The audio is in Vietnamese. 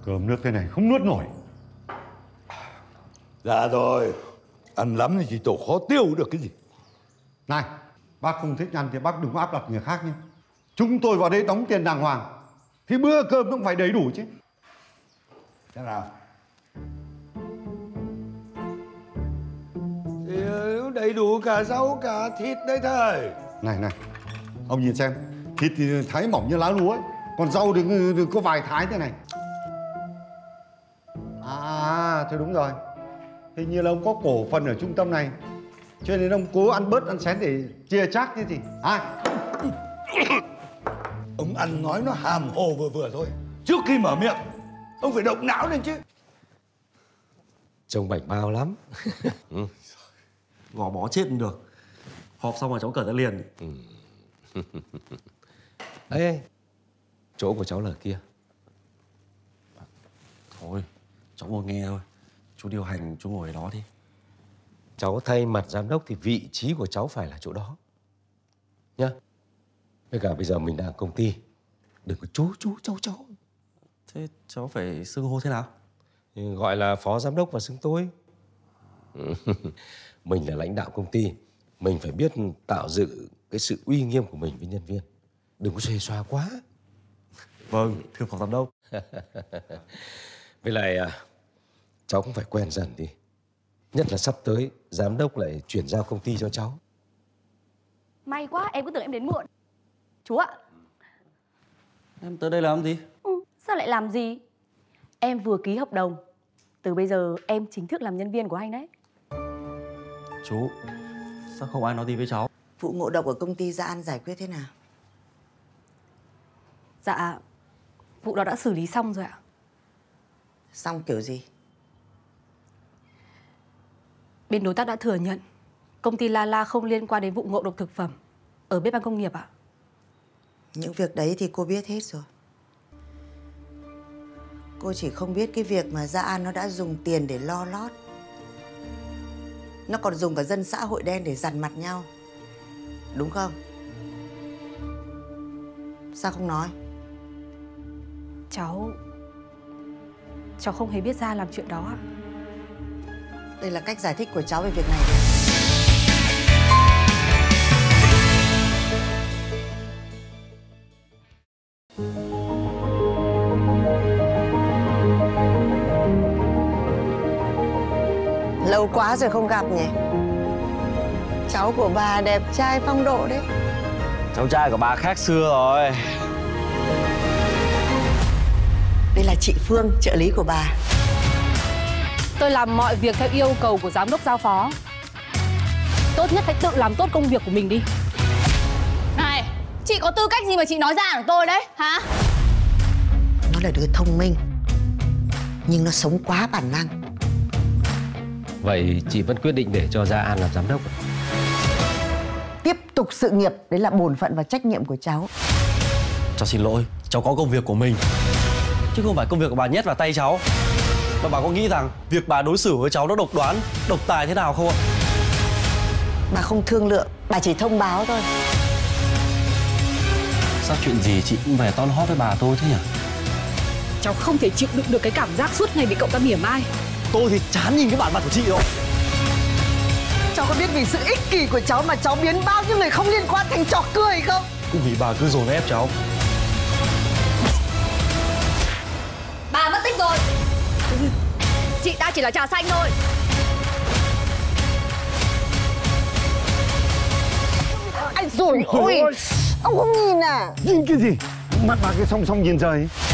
Cơm nước thế này không nuốt nổi. Dạ rồi, ăn lắm thì chỉ tổ khó tiêu được cái gì. Này, bác không thích ăn thì bác đừng có áp đặt người khác nhé. Chúng tôi vào đây đóng tiền đàng hoàng thì bữa cơm cũng phải đầy đủ chứ. Thế nào? Thì đầy đủ cả rau cả thịt đấy thầy. Này, ông nhìn xem, thịt thì thái mỏng như lá lúa ấy. Còn rau đừng có vài thái thế này. À, thôi đúng rồi. Hình như là ông có cổ phần ở trung tâm này, cho nên ông cố ăn bớt ăn xén để chia chác thế gì. Ông ăn nói nó hàm hồ vừa thôi. Trước khi mở miệng, ông phải động não lên chứ. Trông bảnh bao lắm. Gò bó chết được. Họp xong rồi cháu cởi ra liền. Ê, chỗ của cháu là kia. Thôi, cháu ngồi nghe thôi. Chú điều hành, chú ngồi ở đó đi. Cháu thay mặt giám đốc thì vị trí của cháu phải là chỗ đó. Nhá. Với cả bây giờ mình đang ở công ty. Đừng có chú, cháu. Thế cháu phải xưng hô thế nào? Gọi là phó giám đốc và xưng tôi. Mình là lãnh đạo công ty. Mình phải biết tạo dựng cái sự uy nghiêm của mình với nhân viên. Đừng có xuề xoa quá. Vâng, thưa phó giám đốc. Với lại cháu cũng phải quen dần đi. Nhất là sắp tới giám đốc lại chuyển giao công ty cho cháu. May quá, em cứ tưởng em đến muộn. Chú ạ. Em tới đây làm gì? Sao lại làm gì? Em vừa ký hợp đồng. Từ bây giờ em chính thức làm nhân viên của anh đấy. Chú, sao không ai nói gì với cháu? Vụ ngộ độc ở công ty Gia An giải quyết thế nào? Dạ, vụ đó đã xử lý xong rồi ạ. Xong kiểu gì? Bên đối tác đã thừa nhận công ty La không liên quan đến vụ ngộ độc thực phẩm ở bếp ăn công nghiệp ạ. Những việc đấy thì cô biết hết rồi. Cô chỉ không biết cái việc mà Gia An nó đã dùng tiền để lo lót. Nó còn dùng cả dân xã hội đen để dằn mặt nhau. Đúng không? Sao không nói? Cháu không hề biết Gia làm chuyện đó ạ. Đây là cách giải thích của cháu về việc này đấy. Lâu quá rồi không gặp nhỉ? Cháu của bà đẹp trai phong độ đấy. Cháu trai của bà khác xưa rồi. Đây là chị Phương, trợ lý của bà. Tôi làm mọi việc theo yêu cầu của giám đốc giao phó. Tốt nhất hãy tự làm tốt công việc của mình đi. Này, chị có tư cách gì mà chị nói ra của tôi đấy, hả? Nó là đứa thông minh, nhưng nó sống quá bản năng. Vậy chị vẫn quyết định để cho Gia An làm giám đốc? Tiếp tục sự nghiệp, đấy là bổn phận và trách nhiệm của cháu. Cháu xin lỗi, cháu có công việc của mình, chứ không phải công việc của bà nhét vào tay cháu. Mà bà có nghĩ rằng việc bà đối xử với cháu nó độc đoán, độc tài thế nào không ạ? Bà không thương lượng, bà chỉ thông báo thôi. Sao chuyện gì chị cũng về ton hót với bà tôi thế nhỉ? Cháu không thể chịu đựng được cái cảm giác suốt ngày bị cậu ta mỉa mai. Tôi thì chán nhìn cái bản mặt của chị đâu. Cháu có biết vì sự ích kỷ của cháu mà cháu biến bao nhiêu người không liên quan thành trò cười không? Cũng vì bà cứ dồn ép cháu. Bà mất tích rồi. Chị ta chỉ là trà xanh thôi. Anh rồi ôi, ông không nhìn à? Nhìn cái gì? Mắt bà cái song song nhìn trời ấy.